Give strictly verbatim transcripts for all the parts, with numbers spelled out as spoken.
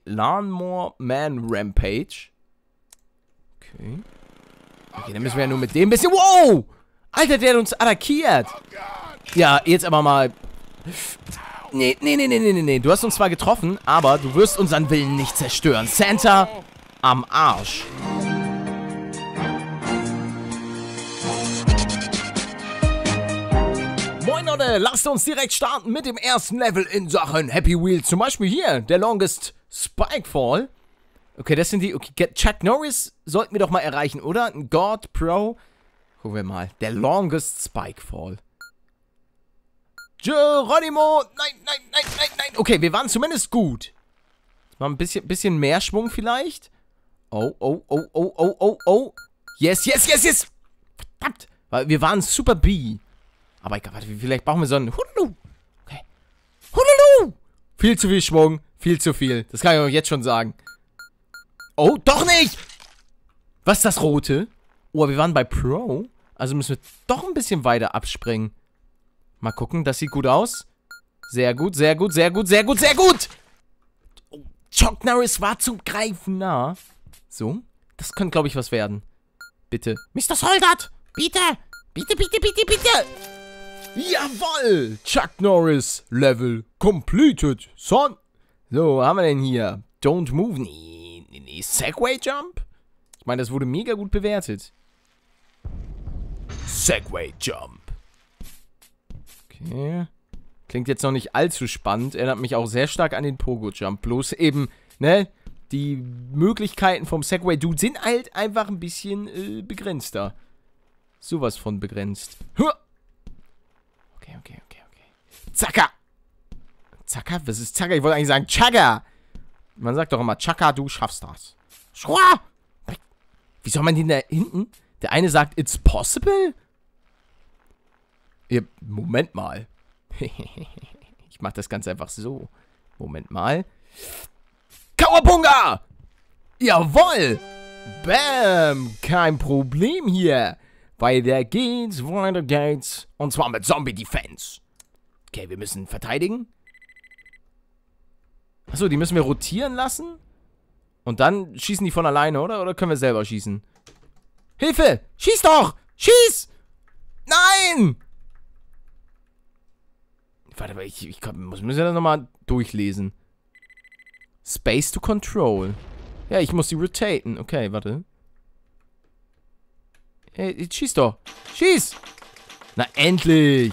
Lawnmower Man Rampage. Okay. Okay, dann müssen wir ja nur mit dem ein bisschen... Wow! Alter, der hat uns attackiert. Ja, jetzt aber mal... Nee, nee, nee, nee, nee, nee. Du hast uns zwar getroffen, aber du wirst unseren Willen nicht zerstören. Santa am Arsch. Moin Leute, lasst uns direkt starten mit dem ersten Level in Sachen Happy Wheel. Zum Beispiel hier, der Longest Spikefall. Okay, das sind die... Okay, Chuck Norris sollten wir doch mal erreichen, oder? Ein God Pro. Gucken wir mal. Der Longest Spikefall. Geronimo! Nein, nein, nein, nein, nein. Okay, wir waren zumindest gut. Mal ein bisschen, bisschen mehr Schwung vielleicht. Oh, oh, oh, oh, oh, oh, oh. Yes, yes, yes, yes. Verdammt. Weil wir waren Super B. Aber ich glaube, vielleicht brauchen wir so einen Hululu. Okay. Hululu! Viel zu viel Schwung. Viel zu viel. Das kann ich euch jetzt schon sagen. Oh, doch nicht! Was ist das Rote? Oh, wir waren bei Pro. Also müssen wir doch ein bisschen weiter abspringen. Mal gucken, das sieht gut aus. Sehr gut, sehr gut, sehr gut, sehr gut, sehr gut! Oh, Chuck Norris war zum Greifen nah. So, das könnte, glaube ich, was werden. Bitte. Mister Soldat! Bitte! Bitte, bitte, bitte, bitte! Jawoll! Chuck Norris Level completed, son! So, was haben wir denn hier? Don't move. Nee, nee, nee. Segway Jump? Ich meine, das wurde mega gut bewertet. Segway Jump. Okay. Klingt jetzt noch nicht allzu spannend. Erinnert mich auch sehr stark an den Pogo Jump. Bloß eben, ne? Die Möglichkeiten vom Segway Dude sind halt einfach ein bisschen äh, begrenzter. Sowas von begrenzt. Okay, okay, okay, okay. Zacka! Zacka? Was ist Zacka? Ich wollte eigentlich sagen Chagga! Man sagt doch immer, Chaka, du schaffst das. Schwa! Wie soll man den da hinten? Der eine sagt, it's possible? Ja, Moment mal. Ich mach das ganz einfach so. Moment mal. Kawabunga! Jawoll! Bam! Kein Problem hier. Weiter geht's, weiter geht's. Und zwar mit Zombie Defense. Okay, wir müssen verteidigen. Achso, die müssen wir rotieren lassen? Und dann schießen die von alleine, oder? Oder können wir selber schießen? Hilfe! Schieß doch! Schieß! Nein! Warte mal, ich, ich kann, muss, muss ja das nochmal durchlesen. Space to control. Ja, ich muss die rotaten. Okay, warte. Hey, schieß doch! Schieß! Na, endlich!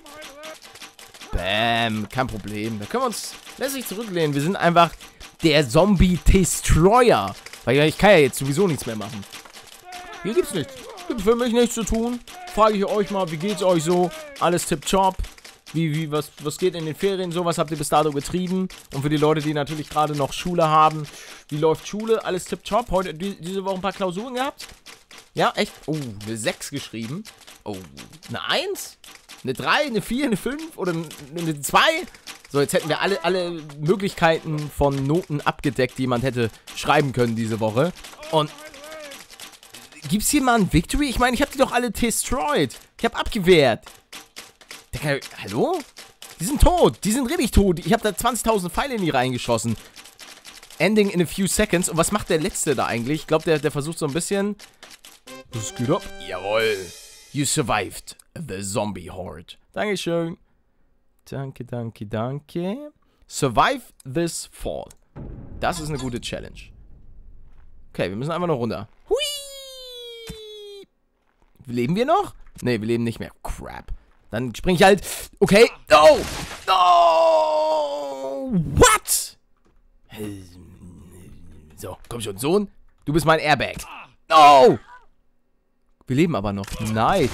Bam, kein Problem. Da können wir uns lässig zurücklehnen. Wir sind einfach der Zombie-Destroyer. Weil ja, ich kann ja jetzt sowieso nichts mehr machen. Hier gibt's nichts. Gibt für mich nichts zu tun. Frage ich euch mal, wie geht's euch so? Alles tipptopp. Wie, wie, was, was geht in den Ferien so? Was habt ihr bis dato getrieben? Und für die Leute, die natürlich gerade noch Schule haben, wie läuft Schule? Alles tipptopp. Heute, die, diese Woche ein paar Klausuren gehabt? Ja, echt? Oh, eine sechs geschrieben. Oh, eine eins? Eine drei, eine vier, eine fünf oder eine zwei? So, jetzt hätten wir alle, alle Möglichkeiten von Noten abgedeckt, die man hätte schreiben können diese Woche. Und gibt's hier mal ein Victory? Ich meine, ich habe die doch alle destroyed. Ich habe abgewehrt. Der kann, hallo? Die sind tot. Die sind richtig tot. Ich habe da zwanzigtausend Pfeile in die reingeschossen. Ending in a few seconds. Und was macht der Letzte da eigentlich? Ich glaube, der, der versucht so ein bisschen... Das geht ab. Jawohl. You survived the zombie horde. Dankeschön. Danke, danke, danke. Survive this fall. Das ist eine gute Challenge. Okay, wir müssen einfach noch runter. Hui! Leben wir noch? Ne, wir leben nicht mehr. Crap. Dann spring ich halt... Okay. No! No! What? So, komm schon, Sohn. Du bist mein Airbag. No! Wir leben aber noch. Nein.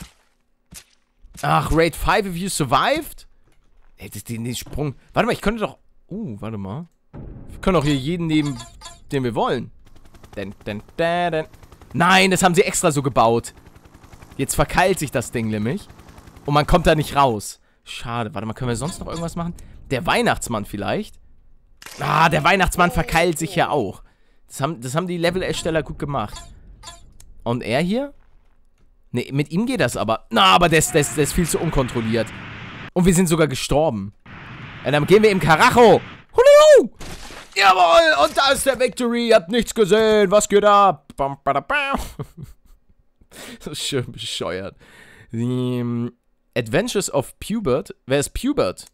Ach, Raid fünf if you survived? Ey, das ist den Sprung... Warte mal, ich könnte doch... Uh, warte mal. Wir können doch hier jeden nehmen, den wir wollen. Denn, denn, denn, denn. Nein, das haben sie extra so gebaut. Jetzt verkeilt sich das Ding nämlich. Und man kommt da nicht raus. Schade. Warte mal, können wir sonst noch irgendwas machen? Der Weihnachtsmann vielleicht? Ah, der Weihnachtsmann verkeilt sich ja auch. Das haben, das haben die Level-Ersteller gut gemacht. Und er hier? Ne, mit ihm geht das aber. Na, aber der ist, der, ist, der ist viel zu unkontrolliert. Und wir sind sogar gestorben. Ja, dann gehen wir im Karacho. Hululu! Jawohl, und da ist der Victory. Ihr habt nichts gesehen. Was geht ab? Bam, bam, bam. Das ist schön bescheuert. Die um, Adventures of Pubert. Wer ist Pubert?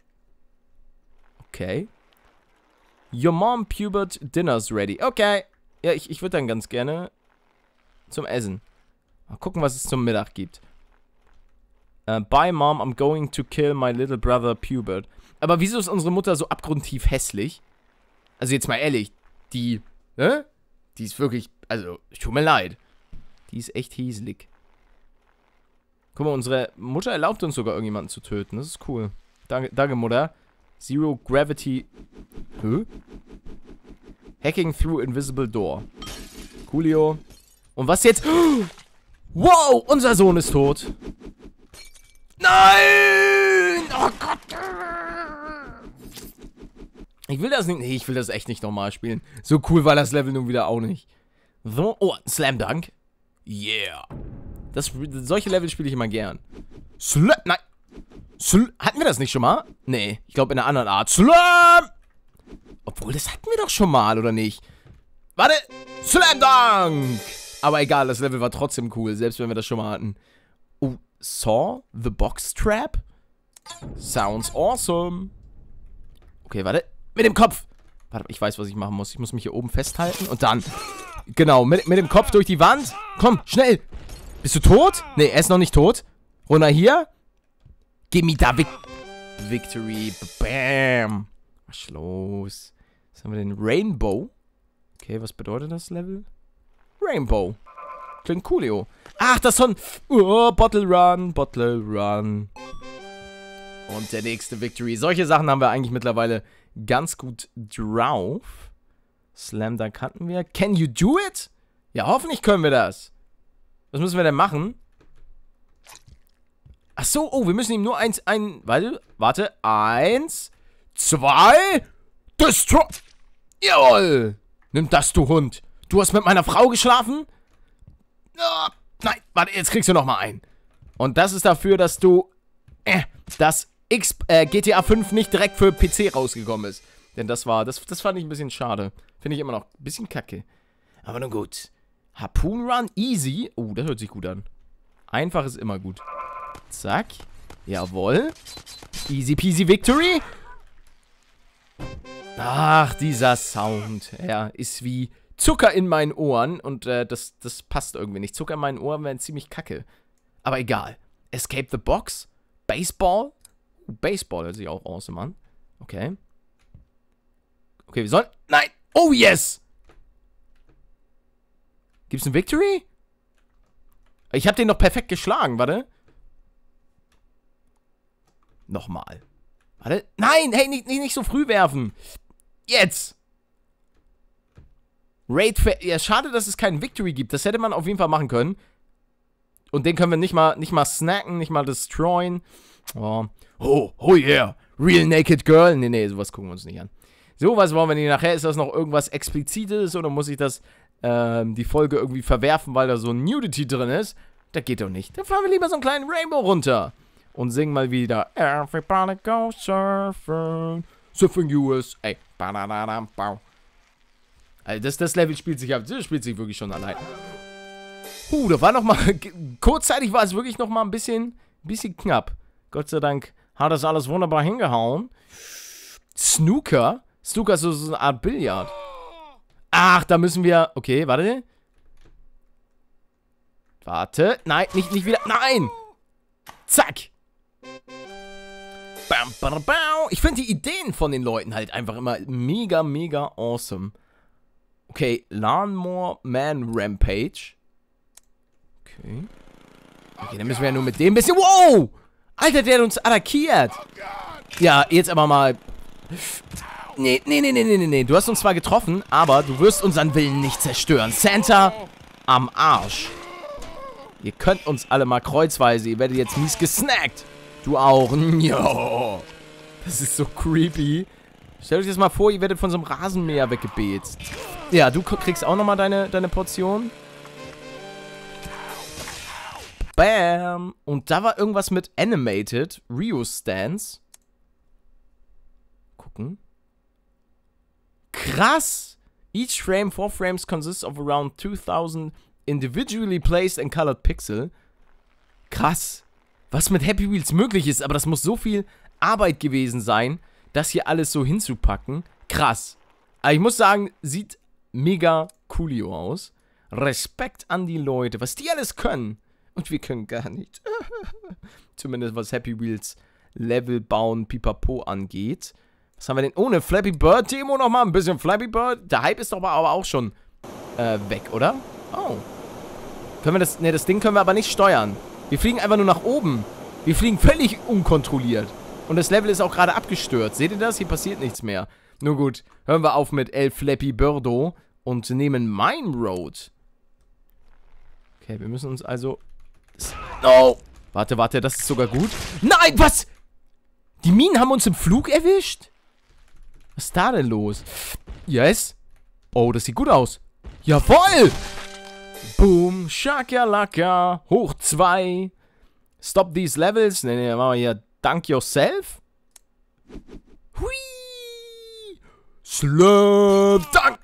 Okay. Your mom Pubert dinner's ready. Okay. Ja, ich, ich würde dann ganz gerne zum Essen. Mal gucken, was es zum Mittag gibt. Uh, bye, Mom. I'm going to kill my little brother Pubert. Aber wieso ist unsere Mutter so abgrundtief hässlich? Also jetzt mal ehrlich. Die, ne? Die ist wirklich, also, tut mir leid. Die ist echt hieselig. Guck mal, unsere Mutter erlaubt uns sogar irgendjemanden zu töten. Das ist cool. Danke, danke Mutter. Zero Gravity. Hä? Hacking through invisible door. Coolio. Und was jetzt? Wow, unser Sohn ist tot. Nein! Oh Gott. Ich will das nicht. Nee, ich will das echt nicht nochmal spielen. So cool war das Level nun wieder auch nicht. So, oh, Slam Dunk. Yeah. Das, solche Level spiele ich immer gern. Slam. Nein. Sl hatten wir das nicht schon mal? Nee, ich glaube in einer anderen Art. Slam! Obwohl, das hatten wir doch schon mal, oder nicht? Warte! Slam Dunk! Aber egal, das Level war trotzdem cool, selbst wenn wir das schon mal hatten. Oh, Saw the Box Trap? Sounds awesome. Okay, warte. Mit dem Kopf! Warte, ich weiß, was ich machen muss. Ich muss mich hier oben festhalten und dann... Genau, mit, mit dem Kopf durch die Wand. Komm, schnell! Bist du tot? Nee, er ist noch nicht tot. Runter hier. Gimme da Vic Victory. Bam. Was ist los? Was haben wir denn? Rainbow. Okay, was bedeutet das Level? Rainbow. Klingt coolio. Ach, das ist so ein... Oh, Bottle Run, Bottle Run. Und der nächste Victory. Solche Sachen haben wir eigentlich mittlerweile ganz gut drauf. Slam Dunk hatten wir. Can you do it? Ja, hoffentlich können wir das. Was müssen wir denn machen? Ach so, oh, wir müssen ihm nur eins, ein, warte, warte, eins, zwei, destroy. Jawohl. Nimm das, du Hund. Du hast mit meiner Frau geschlafen? Oh, nein, warte, jetzt kriegst du noch mal einen. Und das ist dafür, dass du, äh, dass X, äh, G T A fünf nicht direkt für P C rausgekommen ist. Denn das war, das, das fand ich ein bisschen schade. Finde ich immer noch ein bisschen kacke. Aber nun gut. Harpoon Run, easy. Oh, das hört sich gut an. Einfach ist immer gut. Zack. Jawohl. Easy peasy Victory. Ach, dieser Sound. Ja, ist wie Zucker in meinen Ohren. Und äh, das, das passt irgendwie nicht. Zucker in meinen Ohren wären ziemlich kacke. Aber egal. Escape the Box. Baseball. Uh, Baseball hört sich auch awesome an. Okay. Okay, wir sollen... Nein! Oh, yes! Gibt's ein Victory? Ich habe den noch perfekt geschlagen, warte. Nochmal. Warte. Nein, hey, nicht, nicht, nicht so früh werfen. Jetzt! Raid... Ja, schade, dass es keinen Victory gibt. Das hätte man auf jeden Fall machen können. Und den können wir nicht mal, nicht mal snacken, nicht mal destroyen. Oh, oh, oh yeah. Real Naked Girl. Nee, nee, sowas gucken wir uns nicht an. Sowas wollen wir nicht. Nachher ist das noch irgendwas Explizites oder muss ich das, ähm, die Folge irgendwie verwerfen, weil da so ein Nudity drin ist? Das geht doch nicht. Dann fahren wir lieber so einen kleinen Rainbow runter. Und singen mal wieder Everybody go surfing. Surfing U S A. Also das, das Level spielt sich ab. Das spielt sich wirklich schon allein. Huh, da war noch mal... Kurzzeitig war es wirklich noch mal ein bisschen, bisschen knapp. Gott sei Dank hat das alles wunderbar hingehauen. Snooker? Snooker ist so, so eine Art Billard. Ach, da müssen wir... Okay, warte. Warte. Nein, nicht, nicht wieder... Nein! Zack! Bam, bam, bam. Ich finde die Ideen von den Leuten halt einfach immer mega, mega awesome. Okay, Lawnmower Man Rampage. Okay. Okay, dann müssen wir ja nur mit dem ein bisschen... Wow! Alter, der hat uns attackiert. Ja, jetzt aber mal... Nee, nee, nee, nee, nee, nee. Du hast uns zwar getroffen, aber du wirst unseren Willen nicht zerstören. Santa am Arsch. Ihr könnt uns alle mal kreuzweise. Ihr werdet jetzt mies gesnackt. Du auch. Jo. Das ist so creepy. Stellt euch das mal vor, ihr werdet von so einem Rasenmäher weggebetzt. Ja, du kriegst auch nochmal deine, deine Portion. Bam. Und da war irgendwas mit Animated. Rio Stance. Gucken. Krass! Each frame, four frames, consists of around two thousand individually placed and colored pixel. Krass. Was mit Happy Wheels möglich ist, aber das muss so viel Arbeit gewesen sein, das hier alles so hinzupacken. Krass. Aber ich muss sagen, sieht mega coolio aus. Respekt an die Leute, was die alles können. Und wir können gar nicht. Zumindest was Happy Wheels Level bauen, pipapo angeht. Was haben wir denn? Ohne Flappy Bird Demo nochmal. Ein bisschen Flappy Bird. Der Hype ist doch aber auch schon äh, weg, oder? Oh. Können wir das... Ne, das Ding können wir aber nicht steuern. Wir fliegen einfach nur nach oben. Wir fliegen völlig unkontrolliert. Und das Level ist auch gerade abgestürzt. Seht ihr das? Hier passiert nichts mehr. Nur gut. Hören wir auf mit El Flappy Birdo und nehmen Mine Road. Okay, wir müssen uns also... No! Warte, warte, das ist sogar gut. Nein, was? Die Minen haben uns im Flug erwischt? Was ist da denn los? Yes. Oh, das sieht gut aus. Jawoll! Boom, Shakalaka, hoch zwei. Stop these levels. Ne, ne, machen wir hier Dunk yourself. Hui! Slam Dunk!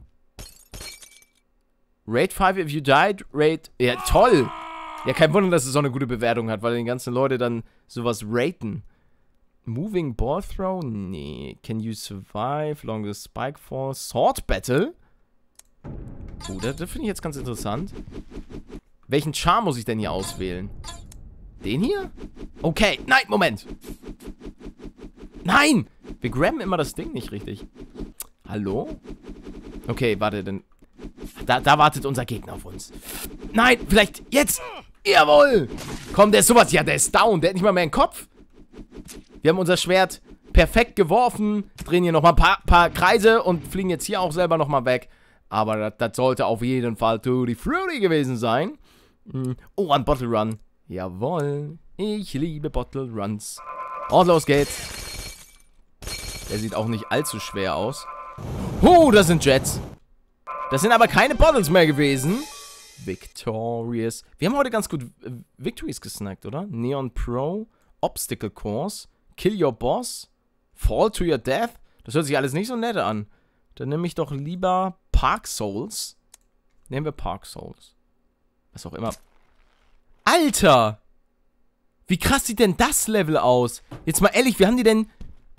Rate five if you died. Rate... Ja, toll! Ja, kein Wunder, dass es so eine gute Bewertung hat, weil die ganzen Leute dann sowas raten. Moving Ball Throw? Nee. Can you survive? Longest Spike Fall? Sword Battle? Oh, das, das finde ich jetzt ganz interessant. Welchen Charme muss ich denn hier auswählen? Den hier? Okay, nein, Moment. Nein! Wir grabben immer das Ding nicht richtig. Hallo? Okay, warte, dann... Da, da wartet unser Gegner auf uns. Nein, vielleicht jetzt. Jawohl. Komm, der ist sowas. Ja, der ist down. Der hat nicht mal mehr einen Kopf. Wir haben unser Schwert perfekt geworfen. Drehen hier nochmal ein paar, paar Kreise und fliegen jetzt hier auch selber nochmal weg. Aber das, das sollte auf jeden Fall Tutti Frutti gewesen sein. Oh, ein Bottle Run. Jawohl. Ich liebe Bottle Runs. Und los geht's. Der sieht auch nicht allzu schwer aus. Oh, das sind Jets. Das sind aber keine Bottles mehr gewesen. Victorious. Wir haben heute ganz gut äh, Victories gesnackt, oder? Neon Pro, Obstacle Course, Kill Your Boss, Fall to Your Death. Das hört sich alles nicht so nett an. Dann nehme ich doch lieber Park Souls. Nehmen wir Park Souls. Was auch immer. Alter! Wie krass sieht denn das Level aus? Jetzt mal ehrlich, wie haben die denn...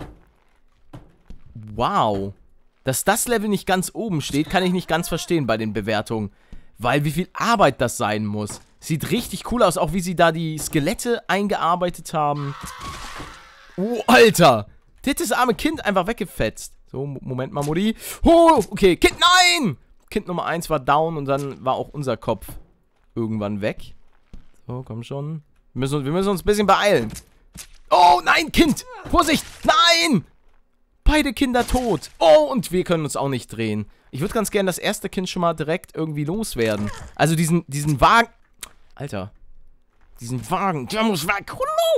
Wow. Dass das Level nicht ganz oben steht, kann ich nicht ganz verstehen bei den Bewertungen. Weil wie viel Arbeit das sein muss. Sieht richtig cool aus, auch wie sie da die Skelette eingearbeitet haben. Oh, Alter. Der hat das arme Kind einfach weggefetzt. So, Moment mal, Mutti. Oh, okay, Kind, nein! Kind Nummer eins war down und dann war auch unser Kopf irgendwann weg. So, komm schon. Wir müssen, wir müssen uns ein bisschen beeilen. Oh, nein, Kind! Vorsicht! Nein! Beide Kinder tot. Oh, und wir können uns auch nicht drehen. Ich würde ganz gerne das erste Kind schon mal direkt irgendwie loswerden. Also diesen, diesen Wagen... Alter. Diesen Wagen. Der muss weg.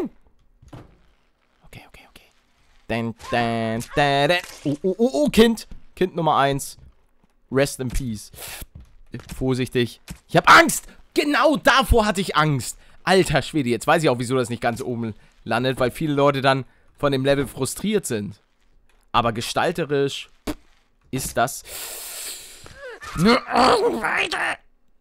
Okay, okay, okay. Dan, dan, dan, dan. Oh, oh, oh, oh, Kind. Kind Nummer eins. Rest in peace. Vorsichtig. Ich habe Angst. Genau davor hatte ich Angst. Alter Schwede, jetzt weiß ich auch, wieso das nicht ganz oben landet, weil viele Leute dann von dem Level frustriert sind. Aber gestalterisch ist das... Weiter.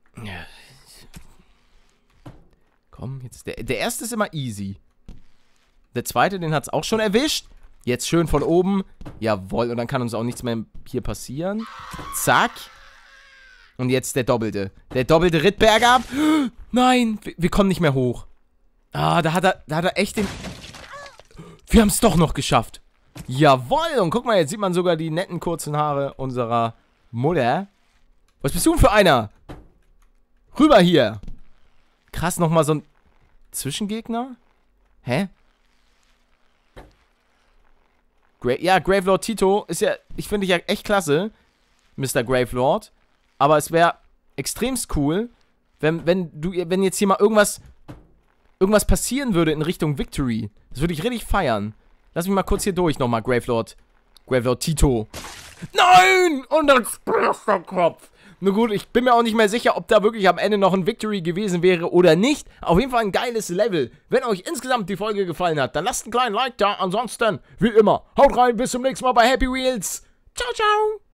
Komm, jetzt... Der, der erste ist immer easy. Der zweite, den hat es auch schon erwischt. Jetzt schön von oben. Jawohl, und dann kann uns auch nichts mehr hier passieren. Zack. Und jetzt der doppelte. Der doppelte Rittberger. Nein, wir, wir kommen nicht mehr hoch. Ah, da hat er, da hat er echt den... Wir haben es doch noch geschafft. Jawohl, und guck mal, jetzt sieht man sogar die netten kurzen Haare unserer Mutter. Was bist du denn für einer? Rüber hier. Krass, nochmal so ein Zwischengegner? Hä? Gra ja, Gravelord Tito ist ja, ich finde dich ja echt klasse, Mister Gravelord. Aber es wäre extremst cool, wenn, wenn du, wenn jetzt hier mal irgendwas, irgendwas passieren würde in Richtung Victory. Das würde ich richtig feiern. Lass mich mal kurz hier durch nochmal, Gravelord. Gravelord Tito. Nein! Und dann spürst der Kopf. Nur gut, ich bin mir auch nicht mehr sicher, ob da wirklich am Ende noch ein Victory gewesen wäre oder nicht. Auf jeden Fall ein geiles Level. Wenn euch insgesamt die Folge gefallen hat, dann lasst einen kleinen Like da. Ansonsten, wie immer, haut rein, bis zum nächsten Mal bei Happy Wheels. Ciao, ciao.